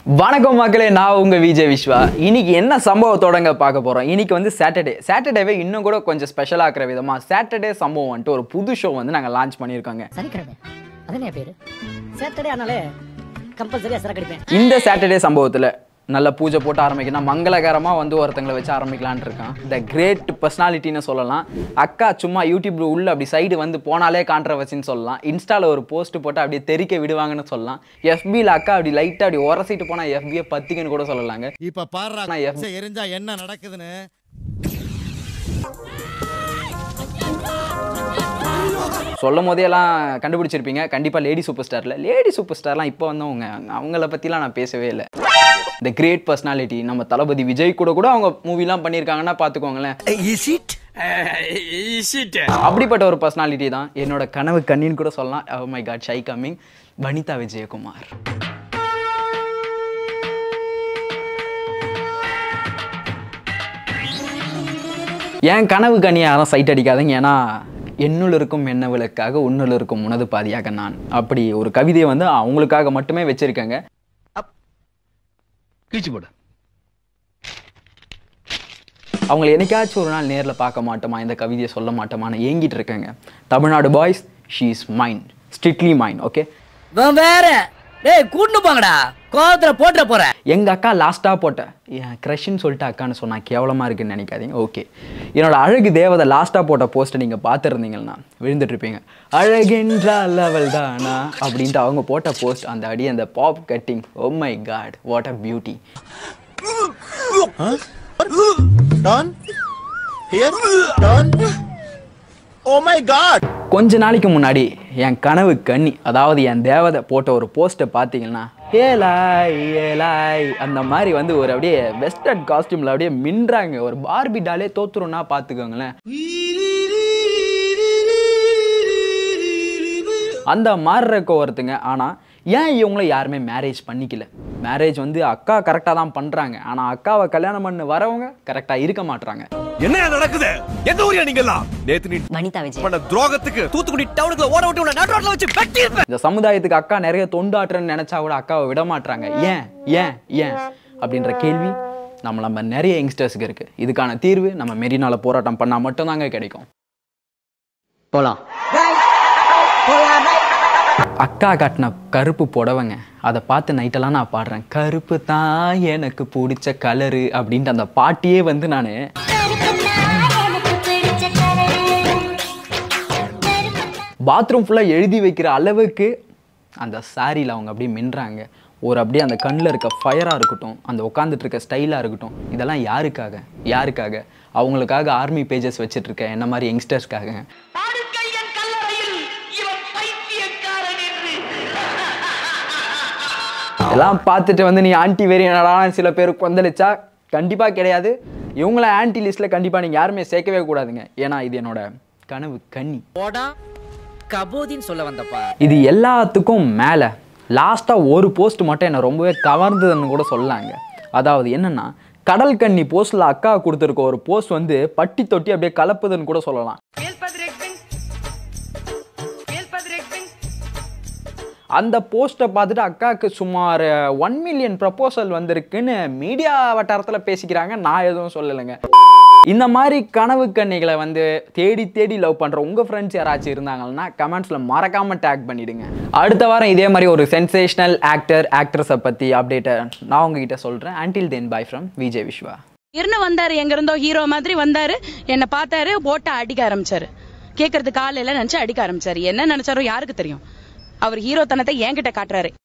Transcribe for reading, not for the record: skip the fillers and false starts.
வணக்கம் மக்களே, நான் உங்க விஜய் விஸ்வா. இன்னைக்கு என்ன சம்பவத்தோடங்க பார்க்க போறோம். இன்னைக்கு வந்து சாட்டர்டேவே இன்னும் கூட கொஞ்சம் ஸ்பெஷல் ஆக்குற விதமா சாட்டர்டே சம்பவம் வந்துட்டு ஒரு புது ஷோ வந்து நாங்க லான்ச் பண்ணியிருக்கோங்க. சனிக்கிழமை அதனே பேரு சாட்டர்டே ஆனாலே கம்பல்சரியா சரக்கு அடிப்பேன். இந்த சாட்டர்டே சம்பவத்துல நல்ல பூஜை போட்டு ஆரம்பிக்கணும், மங்களகரமா வந்து ஒருத்தங்களை வச்சு ஆரம்பிக்கலான் இருக்கான். த கிரேட் பர்சனாலிட்டின்னு சொல்லலாம். அக்கா சும்மா யூடியூப்ல உள்ள அப்படி சைடு வந்து போனாலே கான்ட்ரவர்சின்னு சொல்லலாம். இன்ஸ்டால ஒரு போஸ்ட் போட்டு அப்படியே தெறிக்க விடுவாங்கன்னு சொல்லலாம். எஃபில அக்கா அப்படி லைட்டா அப்படி உரசிட்டு போனா எஃபியை பத்திக்குன்னு கூட சொல்லலாங்க. இப்ப பாருடா எரிஞ்சா என்ன நடக்குதுன்னு. சொல்லும் போதே எல்லாம் கண்டுபிடிச்சிருப்பீங்க கண்டிப்பா. லேடி சூப்பர் ஸ்டார்லாம் இப்போ வந்தவங்க, அவங்கள பத்திலாம் நான் பேசவே இல்லை. த கிரேட் பர்சனாலிட்டி நம்ம தளபதி விஜய் கூட அவங்க மூவிலாம் பண்ணியிருக்காங்கன்னா பார்த்துக்கோங்களேன். அப்படிப்பட்ட ஒரு பர்சனாலிட்டி தான் என்னோட கனவு கண்ணின்னு கூட சொல்லலாம். Oh my god, shy coming Vanitha Vijayakumar. என் கனவு கண்ணி யாரும் சைட் அடிக்காதீங்க. ஏன்னா என்னுள் இருக்கும் என்னவளுக்காக உன்னுள் இருக்கும் உனது பாதியாக நான், அப்படி ஒரு கவிதையை வந்து அவங்களுக்காக மட்டுமே வச்சிருக்கேங்க. அவங்களை என்னைக்காச்சும் ஒரு நாள் நேரில் பார்க்க மாட்டோமா, இந்த கவிதையை சொல்ல மாட்டோமான்னு ஏங்கிட்டு இருக்கேங்க. Tamil Nadu boys, she is mine, strictly mine. Okay, வேற டேய் கூட்டு போங்கடா, கோவத்துல போட்ற போற. எங்க அக்கா லாஸ்டா போட்ட என் கிரஷ்ன்னு சொல்லிட்டு அக்கான்னு சொன்னா கேவலமா இருக்குன்னு நினைக்காதீங்க. ஓகே, என்னோட அழகு தேவதை லாஸ்டா போட்ட போஸ்ட்டை நீங்க பார்த்துருந்தீங்கன்னா விழுந்துட்டு இருப்பீங்க. அழகென்ற லெவல் தானா அப்படின்ட்டு அவங்க போட்ட போஸ்ட், அந்த அடி, அந்த bob cutting, oh my god, what a beauty. கொஞ்ச நாளைக்கு முன்னாடி என் கனவு கண்ணி, அதாவது என் தேவதை போட்ட ஒரு போஸ்ட்டை பார்த்தீங்கன்னா ஏலாய் அந்த மாதிரி வந்து ஒரு அப்படியே வெஸ்டர்ன் காஸ்டியூம்ல அப்படியே மின்றாங்க. ஒரு பார்பி டாலே தோத்துருன்னா பார்த்துக்கோங்களேன். அந்த மாதிரி இருக்க ஒருத்தங்க. ஆனால் ஏன் இவங்கள யாருமே மேரேஜ் பண்ணிக்கல? மேரேஜ் வந்து அக்கா கரெக்டாக தான் பண்ணுறாங்க, ஆனால் அக்காவை கல்யாணம் பண்ண வரவங்க கரெக்டாக இருக்க மாட்டாங்க. என்ன நடக்குது? எந்த ஊரியா நீங்கலாம்? நேத்து நீ வனிதா விஜய் பண்ண துரோகத்துக்கு தூத்துக்குடி டவுனுக்குள்ள ஓட விட்டு உன்னை நடு ரோட்ல வச்சு வெட்டிருப்பேன். இந்த சமுதாயத்துக்கு அக்கா நிறைய தொண்டாற்றுன்னு நினைச்சா கூட அக்காவை விட மாட்டாங்க. ஏன் ஏன் ஏன் அப்படின்ற கேள்வி நம்ம நிறைய யங்ஸ்டர்ஸுக்கு இருக்கு. இதுக்கான தீர்வு நம்ம மெரினால போராட்டம் பண்ணா மட்டும்தாங்க கிடைக்கும். போலாம். அக்கா காட்டின கருப்பு புடவைங்க, அதை பார்த்து நைட்டெல்லாம் நான் பாடுறேன். கருப்பு தான் எனக்கு பிடிச்ச கலரு அப்படின்ட்டு அந்த பாட்டியே வந்து நான் பாத்ரூம் ஃபுல்லாக எழுதி வைக்கிற அளவுக்கு அந்த சாரியில் அவங்க அப்படியே மின்றாங்க. ஒரு அப்படியே அந்த கண்ணில் இருக்க ஃபயராக இருக்கட்டும், அந்த உட்காந்துட்டு இருக்க ஸ்டைலாக இருக்கட்டும், இதெல்லாம் யாருக்காக? அவங்களுக்காக ஆர்மி பேஜஸ் வச்சுட்டு இருக்க என்ன மாதிரி யங்ஸ்டர்ஸ்க்காக. எல்லாம் பார்த்துட்டு வந்து நீ ஆன்டி வேரியனடா சில பேருக்கு கொந்தளிச்சா கண்டிப்பாக கிடையாது. இவங்கள ஆன்டி லிஸ்ட்டில் கண்டிப்பாக நீங்கள் யாருமே சேர்க்கவே கூடாதுங்க. ஏன்னா இது என்னோட கனவு கண்ணி. கபோதின்னு சொல்ல வந்தப்பா. இது எல்லாத்துக்கும் மேலே லாஸ்ட்டாக ஒரு போஸ்ட் மட்டும் என்னை ரொம்பவே கவர்ந்ததுன்னு கூட சொல்லலாங்க. அதாவது என்னென்னா, கடல் கண்ணி போஸ்ட்டில் அக்கா கொடுத்துருக்க ஒரு போஸ்ட் வந்து பட்டி தொட்டி அப்படியே கலப்புதுன்னு கூட சொல்லலாம். அந்த போஸ்ட்டை பார்த்துட்டு அக்காவுக்கு சுமார் 1 மில்லியன் ப்ரப்போசல் வந்திருக்குன்னு மீடியா வட்டாரத்தில் பேசிக்கிறாங்க. நான் எதுவும் சொல்லலைங்க. இந்த மாதிரி கனவு கண்ணிகளை வந்து தேடி லவ் பண்ணுற உங்கள் ஃப்ரெண்ட்ஸ் யாராச்சும் இருந்தாங்கன்னா கமெண்ட்ஸில் மறக்காமல் டேக் பண்ணிவிடுங்க. அடுத்த வாரம் இதே மாதிரி ஒரு சென்சேஷனல் ஆக்ட்ரஸை பற்றி அப்டேட்டை நான் உங்ககிட்ட சொல்கிறேன். Until then bye from Vijay Viswa. வந்தாரு, எங்க இருந்தோ ஹீரோ மாதிரி வந்தாரு, என்னை பார்த்தாரு, போட்ட அடிக்க ஆரம்பிச்சாரு. கேட்கறதுக்கு ஆள் எல்லாம் நினைச்சு அடிக்க ஆரம்பிச்சாரு. என்ன நினைச்சாரோ யாருக்கு தெரியும்? அவர் ஹீரோ தனத்தை என்கிட்ட காட்டுறாரு.